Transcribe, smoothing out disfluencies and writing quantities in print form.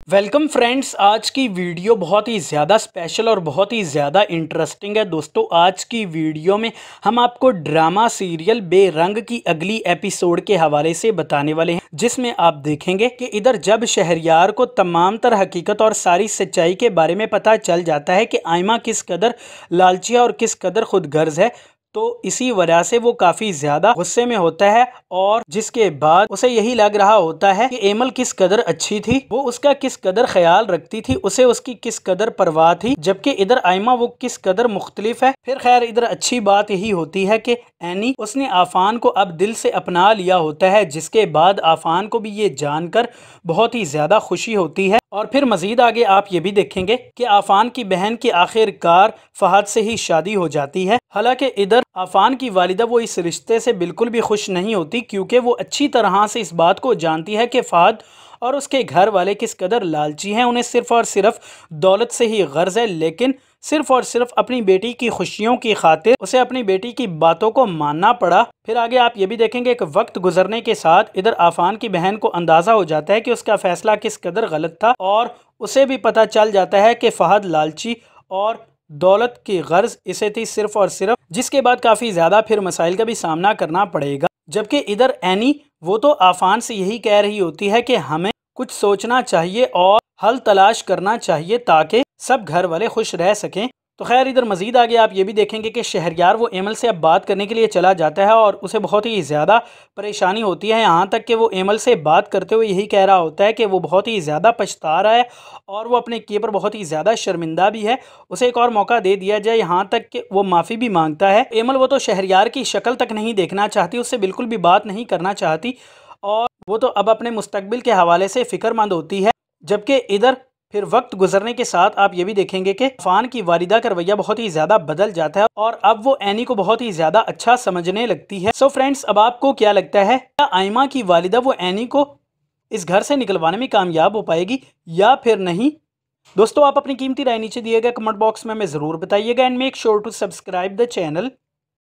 Welcome friends. आज की video बहुत ही ज़्यादा स्पेशल और बहुत ही ज़्यादा इंटरेस्टिंग है। दोस्तों आज की वीडियो में हम आपको ड्रामा सीरियल बेरंग की अगली एपिसोड के हवाले से बताने वाले हैं, जिसमें आप देखेंगे कि इधर जब शहरयार को तमाम तर हकीकत और सारी सच्चाई के बारे में पता चल जाता है कि आयमा किस कदर लालची है और किस कदर खुदगर्ज है, तो इसी वजह से वो काफ़ी ज़्यादा गुस्से में होता है और जिसके बाद उसे यही लग रहा होता है कि एमल किस कदर अच्छी थी, वो उसका किस कदर ख्याल रखती थी, उसे उसकी किस कदर परवाह थी, जबकि इधर आयमा वो किस कदर मुख्तलिफ है। फिर खैर इधर अच्छी बात यही होती है कि एनी उसने आफान को अब दिल से अपना लिया होता है, जिसके बाद आफान को भी ये जानकर बहुत ही ज़्यादा खुशी होती है। और फिर मजीद आगे आप ये भी देखेंगे कि आफान की बहन की आखिरकार फहद से ही शादी हो जाती है। हालांकि इधर आफान की वालिदा वो इस रिश्ते से बिल्कुल भी खुश नहीं होती, क्योंकि वो अच्छी तरह से इस बात को जानती है कि फहद और उसके घर वाले किस कदर लालची हैं। उन्हें सिर्फ और सिर्फ दौलत से ही गर्ज है, लेकिन सिर्फ और सिर्फ अपनी बेटी की खुशियों की खातिर उसे अपनी बेटी की बातों को मानना पड़ा। फिर आगे आप ये भी देखेंगे कि वक्त गुजरने के साथ इधर आफान की बहन को अंदाज़ा हो जाता है कि उसका फैसला किस कदर गलत था, और उसे भी पता चल जाता है कि फहद लालची और दौलत की गर्ज इसे थी सिर्फ और सिर्फ, जिसके बाद काफ़ी ज़्यादा फिर मसाइल का भी सामना करना पड़ेगा। जबकि इधर एनी वो तो आफान से यही कह रही होती है कि हमें कुछ सोचना चाहिए और हल तलाश करना चाहिए ताकि सब घर वाले खुश रह सकें। तो खैर इधर मजीद आगे आप ये भी देखेंगे कि शहरयार वो एमल से अब बात करने के लिए चला जाता है और उसे बहुत ही ज़्यादा परेशानी होती है, यहाँ तक कि वो एमल से बात करते हुए यही कह रहा होता है कि वो बहुत ही ज़्यादा पछता रहा है और वो अपने किए पर बहुत ही ज़्यादा शर्मिंदा भी है, उसे एक और मौका दे दिया जाए। यहाँ तक कि वो माफ़ी भी मांगता है। एमल वो तो शहरयार की शक्ल तक नहीं देखना चाहती, उससे बिल्कुल भी बात नहीं करना चाहती और वो तो अब अपने मुस्तकबिल के हवाले से फ़िक्रमंद होती है। जबकि इधर फिर वक्त गुजरने के साथ आप ये भी देखेंगे कि आफान की वालिदा का रवैया बहुत ही ज़्यादा बदल जाता है और अब वो एनी को बहुत ही ज़्यादा अच्छा समझने लगती है। सो फ्रेंड्स, अब आपको क्या लगता है, क्या आयमा की वालिदा वो एनी को इस घर से निकलवाने में कामयाब हो पाएगी या फिर नहीं? दोस्तों आप अपनी कीमती राय नीचे दिए गए कमेंट बॉक्स में हमें ज़रूर बताइएगा and make sure to subscribe the channel.